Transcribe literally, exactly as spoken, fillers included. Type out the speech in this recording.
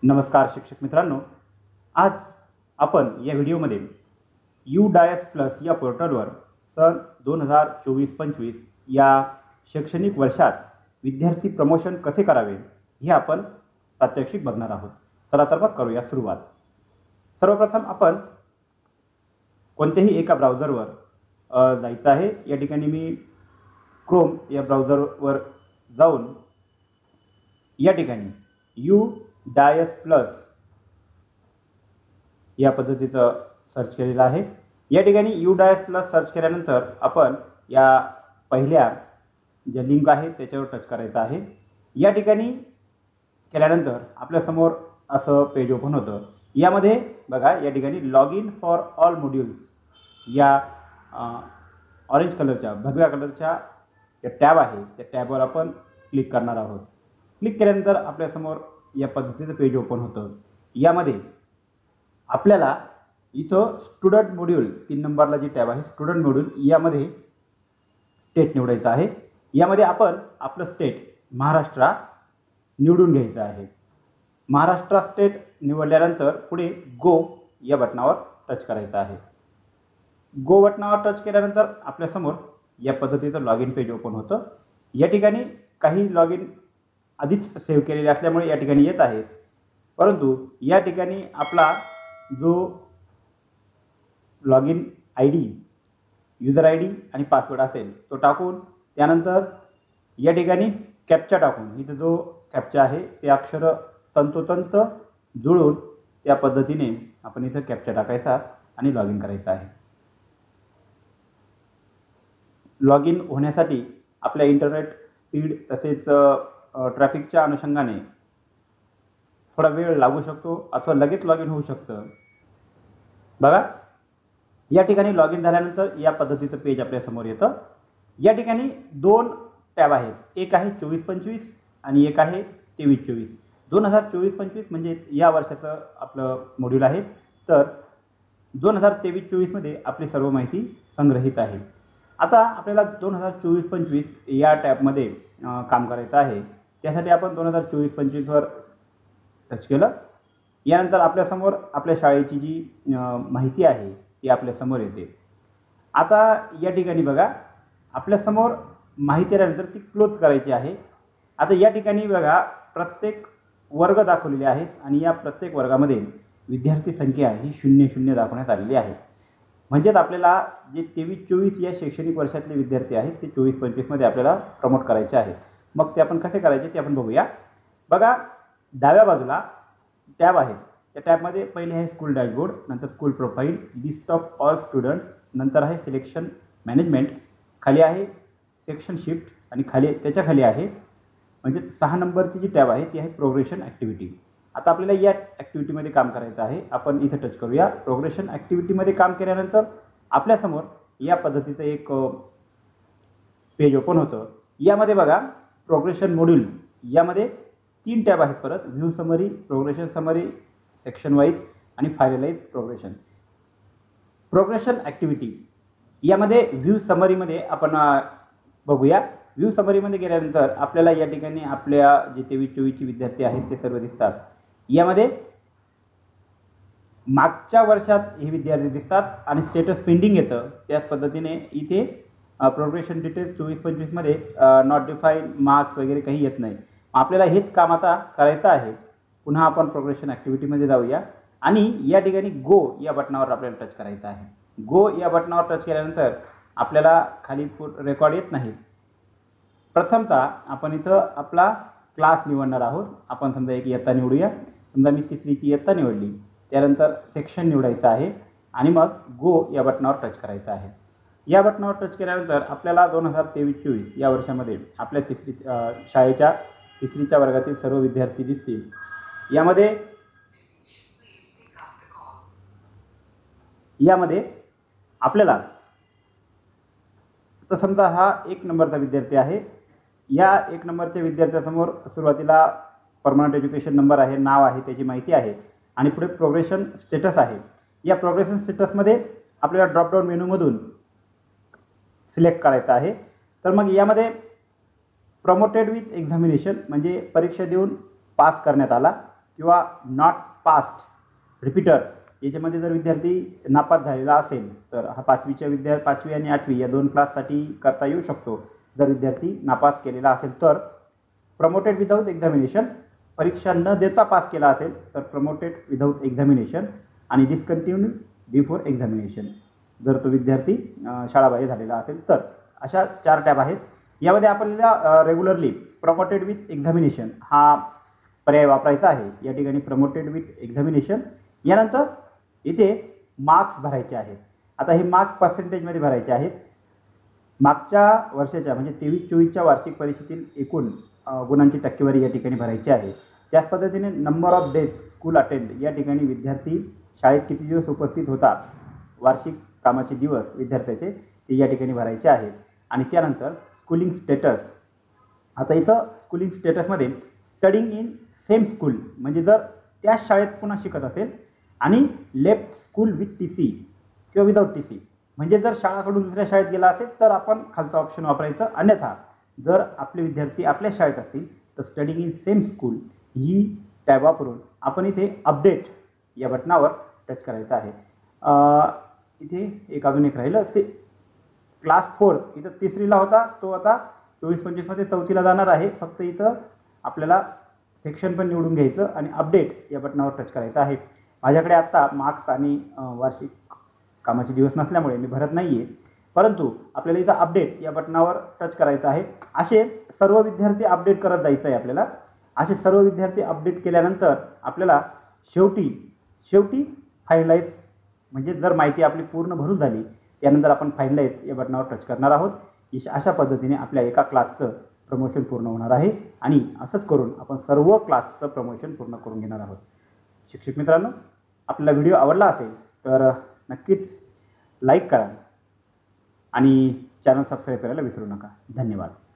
नमस्कार शिक्षक मित्रांनो, आज आपण या व्हिडिओमध्ये यू डायस प्लस या पोर्टलवर सन दोन हजार चोवीस पंचवीस या शैक्षणिक वर्षात विद्यार्थी प्रमोशन कसे करावे हे आपण प्रात्यक्षिक बघणार आहोत। चला तर मग करूया सुरुवात। सर्वप्रथम आपण कोणत्याही एका ब्राउझरवर जायचं आहे। या ठिकाणी मी क्रोम या ब्राउझरवर जाऊन या ठिकाणी यू डायस प्लस या पद्धतीचं सर्च केलेलं आहे। या ठिकाणी यू डायस प्लस सर्च केल्यानंतर आपण या पहिल्या ज्या लिंक आहे त्याच्यावर टच करायचं आहे। या ठिकाणी केल्यानंतर आपल्यासमोर असं पेज ओपन होतं। यामध्ये बघा, या ठिकाणी log in for all modules या ऑरेंज कलरच्या भगव्या कलरच्या त्या टॅब आहे, त्या टॅबवर आपण क्लिक करणार आहोत। क्लिक केल्यानंतर आपल्यासमोर या पद्धतीचं पेज ओपन होतं। यामध्ये आपल्याला इथं स्टुडंट मॉड्यूल तीन नंबरला जी टॅब आहे स्टुडंट मॉड्यूल, यामध्ये स्टेट निवडायचं आहे। यामध्ये आपण आपलं स्टेट महाराष्ट्र निवडून घ्यायचं आहे। महाराष्ट्र स्टेट निवडल्यानंतर पुढे गो या बटनावर टच करायचं आहे। गो बटनावर टच केल्यानंतर आपल्यासमोर या पद्धतीचं लॉग इन पेज ओपन होतं। या ठिकाणी काही लॉग इन आधीच सेव्ह केलेले असल्यामुळे या ठिकाणी येत आहेत, परंतु या ठिकाणी आपला जो log in I D user I D आणि पासवर्ड असेल तो टाकून त्यानंतर या ठिकाणी कॅप्चा टाकून इथं जो कॅप्चा आहे ते अक्षर तंतोतंत जुळून त्या पद्धतीने आपण इथं कॅप्चा टाकायचा आणि लॉग इन करायचं आहे। लॉग इन होण्यासाठी आपल्या इंटरनेट स्पीड तसेच ट्रॅफिकच्या अनुषंगाने थोडा वेळ लागू शकतो अथवा लगेच लॉग इन होऊ शकतं। बघा, या ठिकाणी लॉग इन झाल्यानंतर या पद्धतीचं पेज आपल्यासमोर येतं। या ठिकाणी दोन टॅब आहेत, एक आहे चोवीस पंचवीस आणि एक आहे तेवीस चोवीस। दोन हजार चोवीस पंचवीस म्हणजे या वर्षाचं आपलं मॉड्यूल आहे, तर दोन हजार तेवीस चोवीसमध्ये आपली सर्व माहिती संग्रहित आहे। आता आपल्याला दोन हजार चोवीस पंचवीस या टॅबमध्ये काम करायचं आहे, त्यासाठी आपण दोन हजार चोवीस पंचवीसवर टच केलं। यानंतर आपल्यासमोर आपल्या शाळेची जी माहिती आहे ती आपल्यासमोर येते। आता या ठिकाणी बघा, आपल्यासमोर माहिती आल्यानंतर ती क्लोज करायची आहे। आता या ठिकाणी बघा, प्रत्येक वर्ग दाखवलेले आहेत आणि या प्रत्येक वर्गामध्ये विद्यार्थी संख्या ही शून्य शून्य दाखवण्यात आलेली आहे। म्हणजेच आपल्याला जे तेवीस चोवीस या शैक्षणिक वर्षातले विद्यार्थी आहेत ते चोवीस पंचवीसमध्ये आपल्याला प्रमोट करायचे आहेत। मग ते आपण कसे करायचे ते आपण बघूया। बघा, डाव्या बाजूला टॅब आहेत, त्या टॅबमध्ये पहिले आहे स्कूल डॅशबोर्ड, नंतर school profile, list of all students, नंतर आहे सिलेक्शन मॅनेजमेंट, खाली आहे सेक्शन शिफ्ट आणि खाली त्याच्या खाली आहे म्हणजे सहा नंबरची जी टॅब आहे ती आहे प्रोग्रेशन ॲक्टिव्हिटी। आता आपल्याला या ॲक्टिव्हिटीमध्ये काम करायचं आहे, आपण इथं टच करूया। प्रोग्रेशन ॲक्टिव्हिटीमध्ये काम केल्यानंतर आपल्यासमोर या पद्धतीचं एक पेज ओपन होतं। यामध्ये बघा, प्रोग्रेशन मॉड्यूल यामध्ये तीन टॅब आहेत परत, view summary, progression summary, section wise आणि फायनलाइज प्रोग्रेशन। प्रोग्रेशन ॲक्टिव्हिटी यामध्ये व्ह्यू समरीमध्ये आपण बघूया। व्ह्यू समरीमध्ये गेल्यानंतर आपल्याला या ठिकाणी आपल्या जे तेवीस चोवीसचे विद्यार्थी आहेत ते सर्व दिसतात। यामध्ये मागच्या वर्षात हे विद्यार्थी दिसतात आणि स्टेटस पेंडिंग येतं। त्याच पद्धतीने इथे प्रोग्रेशन डिटेल्स चोवीस पंचवीसमध्ये नॉट डिफाईन मार्क्स वगैरे काही येत नाही। आपल्याला हेच काम आता करायचं आहे। पुन्हा आपण प्रोग्रेशन ॲक्टिव्हिटीमध्ये जाऊया आणि या ठिकाणी गो या बटनावर आपल्याला टच करायचं आहे। गो या बटनावर टच केल्यानंतर आपल्याला खाली रेकॉर्ड येत नाही। प्रथमतः आपण इथं आपला क्लास निवडणार आहोत। आपण समजा एक इयत्ता निवडूया, समजा मी तिसरीची इयत्ता निवडली। त्यानंतर सेक्शन निवडायचं आहे आणि मग गो या बटनावर टच करायचं आहे। या बटनावर टच केल्यानंतर आपल्याला दोन हजार तेवीस चोवीस या वर्षामध्ये आपल्या तिसरी शाळेच्या तिसरीच्या वर्गातील सर्व विद्यार्थी दिसतील। यामध्ये यामध्ये आपल्याला तर समजा हा एक नंबरचा विद्यार्थी आहे। या एक नंबरच्या विद्यार्थ्यासमोर सुरुवातीला परमनंट एज्युकेशन नंबर आहे, नाव आहे, त्याची माहिती आहे आणि पुढे प्रोग्रेशन स्टेटस आहे। या प्रोग्रेशन स्टेटसमध्ये आपल्याला ड्रॉपडाऊन मेनूमधून सिलेक्ट करायचं आहे। तर मग यामध्ये प्रमोटेड विथ एक्झामिनेशन म्हणजे परीक्षा देऊन पास करण्यात आला किंवा नॉट पास्ट रिपीटर याच्यामध्ये जर विद्यार्थी नापास झालेला असेल तर हा पाचवीच्या विद्या पाचवी आणि आठवी या दोन क्लाससाठी करता येऊ शकतो. जर विद्यार्थी नापास केलेला असेल तर प्रमोटेड विदाऊट एक्झामिनेशन, परीक्षा न देता पास केला असेल तर प्रमोटेड विदाऊट एक्झामिनेशन आणि डिस्कंटिन्यू बिफोर एक्झामिनेशन जर तो विद्यार्थी शाळाबाह्य झालेला असेल तर. अशा चार टॅब आहेत. यामध्ये आपल्याला रेग्युलरली प्रमोटेड विथ एक्झामिनेशन हा पर्याय वापरायचा आहे. या ठिकाणी प्रमोटेड विथ एक्झामिनेशन, यानंतर इथे मार्क्स भरायचे आहेत. आता हे मार्क्स पर्सेंटेजमध्ये भरायचे आहेत. मागच्या वर्षाच्या म्हणजे तेवीस चोवीसच्या वार्षिक परीक्षेतील एकूण गुणांची टक्केवारी या ठिकाणी भरायची आहे. त्याच पद्धतीने number of days school attend, या ठिकाणी विद्यार्थी शाळेत किती दिवस उपस्थित होता, वार्षिक कामाचे दिवस विद्यार्थ्याचे ते या ठिकाणी भरायचे आहेत. आणि त्यानंतर स्कूलिंग स्टेटस. आता इथं स्कूलिंग स्टेटसमध्ये स्टडिंग इन सेम स्कूल म्हणजे जर त्याच शाळेत पुन्हा शिकत असेल आणि left school with T C किंवा विदाऊट टी सी म्हणजे जर शाळा सोडून दुसऱ्या शाळेत गेला असेल तर आपण खालचं ऑप्शन वापरायचं. अन्यथा जर आपले विद्यार्थी आपल्या शाळेत असतील तर स्टडिंग इन सेम स्कूल ही टॅब वापरून आपण इथे अपडेट या बटनावर टच करायचं आहे. इथे एक अजून एक राहिलं से क्लास फोर्थ इथं तिसरीला होता तो आता चोवीस पंचवीसमध्ये चौथीला जाणार आहे. फक्त इथं आपल्याला सेक्शन पण निवडून घ्यायचं आणि अपडेट या बटनावर टच करायचं आहे. माझ्याकडे आत्ता मार्क्स आणि वार्षिक कामाचे दिवस नसल्यामुळे मी भरत नाही आहे, परंतु आपल्याला इथं अपडेट या बटनावर टच करायचं आहे. असे सर्व विद्यार्थी अपडेट करत जायचं आहे आपल्याला. असे सर्व विद्यार्थी अपडेट केल्यानंतर आपल्याला शेवटी शेवटी फायनलाइज म्हणजे जर माहिती आपली पूर्ण भरून झाली त्यानंतर आपण फायनलाइज या बटनावर टच करणार आहोत. अशा पद्धतीने आपल्या एका क्लासचं प्रमोशन पूर्ण होणार आहे आणि असंच करून आपण सर्व क्लासचं प्रमोशन पूर्ण करून घेणार आहोत. शिक्षक मित्रांनो, आपल्याला व्हिडिओ आवडला असेल तर नक्कीच लाईक करा आणि चॅनल सबस्क्राईब करायला विसरू नका. धन्यवाद.